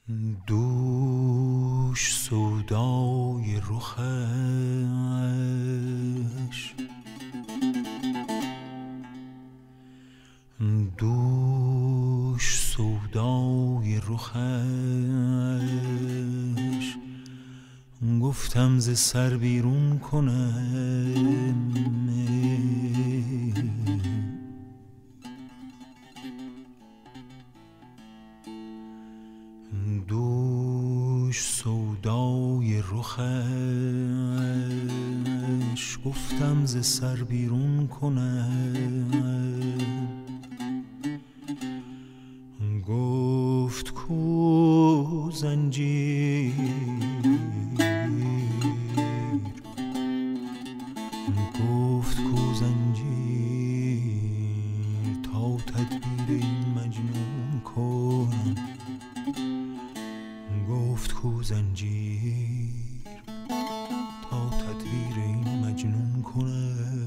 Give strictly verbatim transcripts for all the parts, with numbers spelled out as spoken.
دوش سودای رخش، دوش سودای رخش، گفتم ز سر بیرون کنم. دوش سودای رخش، گفتم ز سر بیرون کنم. گفت کو زنجیر، گفت کو زنجیر، تا تدبیر این مجنون کنم. گفت کو زنجیر، تا تدبیر این مجنون کنم.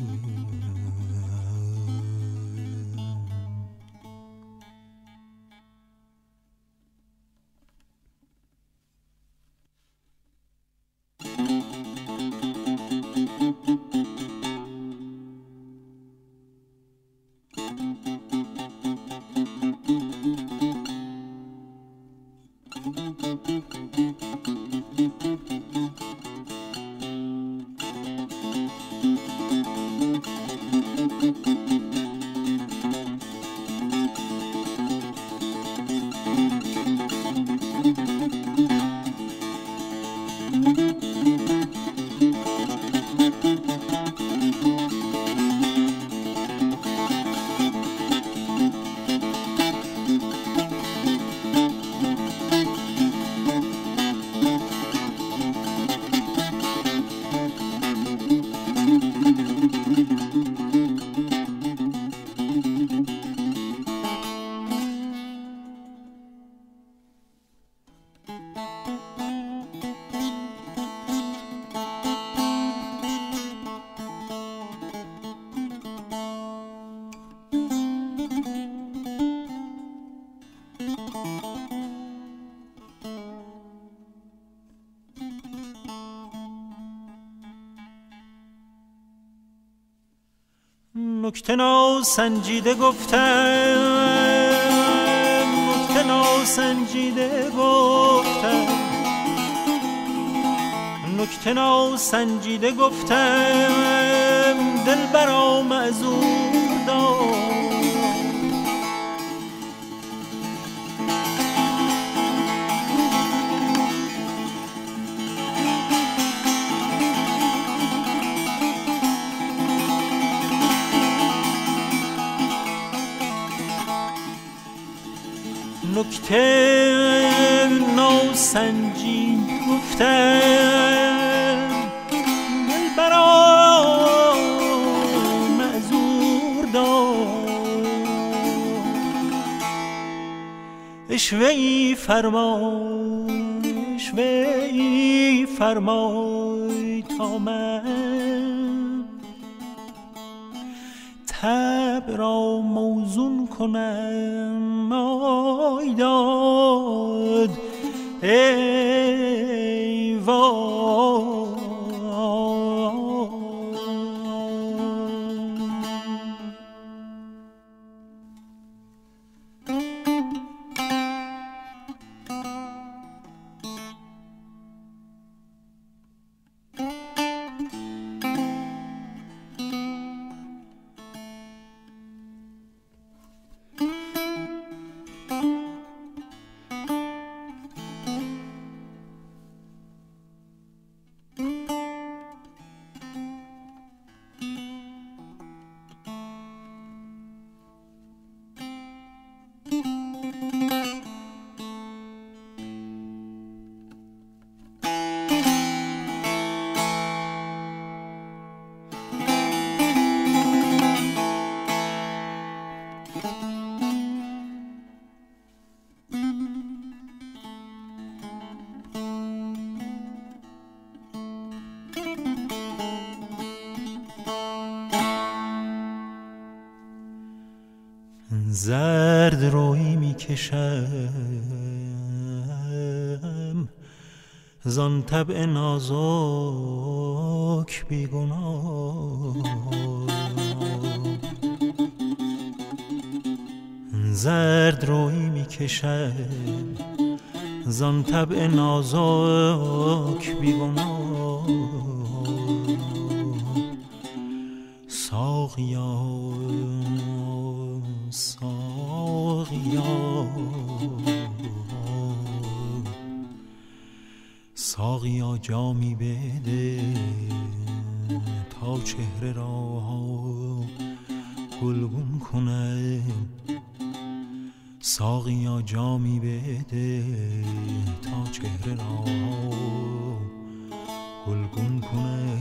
نکته ناسنجیده گفتم، نکته ناسنجیده گفتم، نکته ناسنجیده گفتم، دل برا معذور دار. نکته ناسنجی گفتم، دل برا معذور دار. اشوه‌ای فرمای، اشوه‌ای فرمای تا من طبع را موزون کنم. آی داد ای وای. زرد روی می کشد زان طبع نازک بیگناه زرد روی می کشد زان طبع نازک بیگناه ساقیا ساقیا ساقیا جامی بده تا چهره را گلگون کنه ساقیا جامی بده تا چهره را گلگون کنه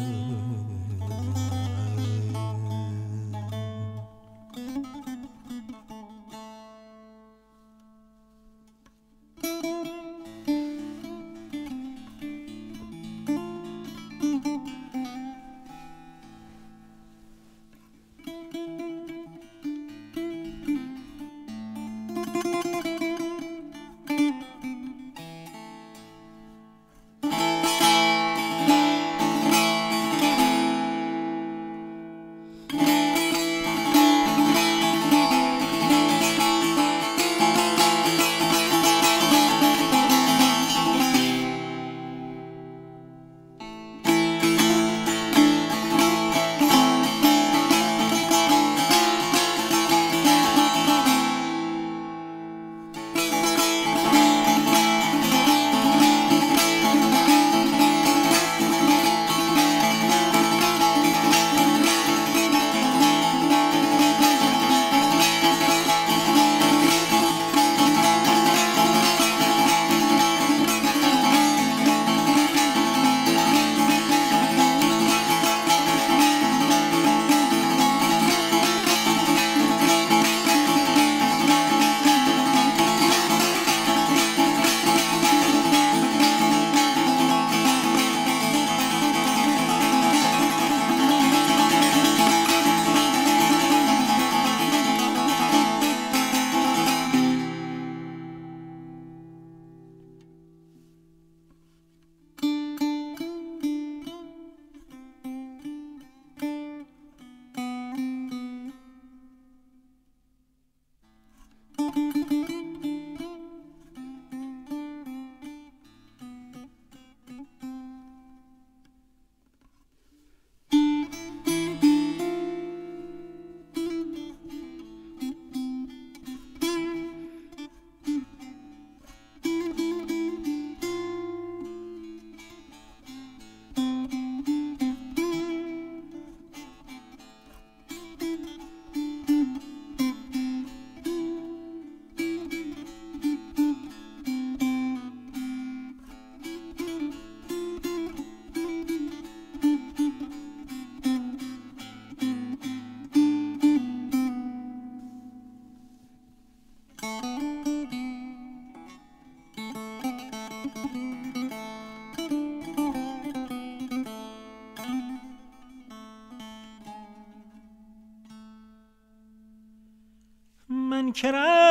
من که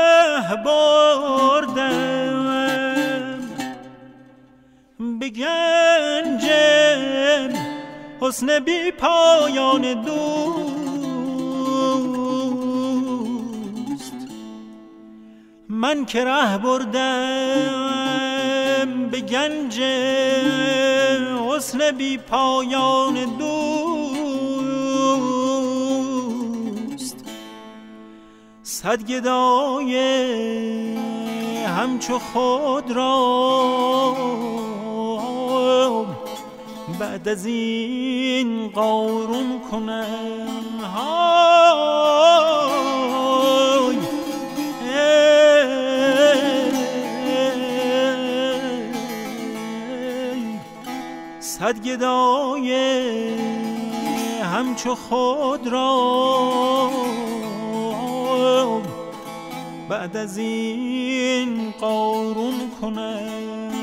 ره بردم به گنج حسن بی پایان دوست من که ره بردم به گنج حسن بی پایان دوست صد گدای همچو خود را بعد از این قارون کنم های صد گدای همچو خود را بعد از این قارون کنم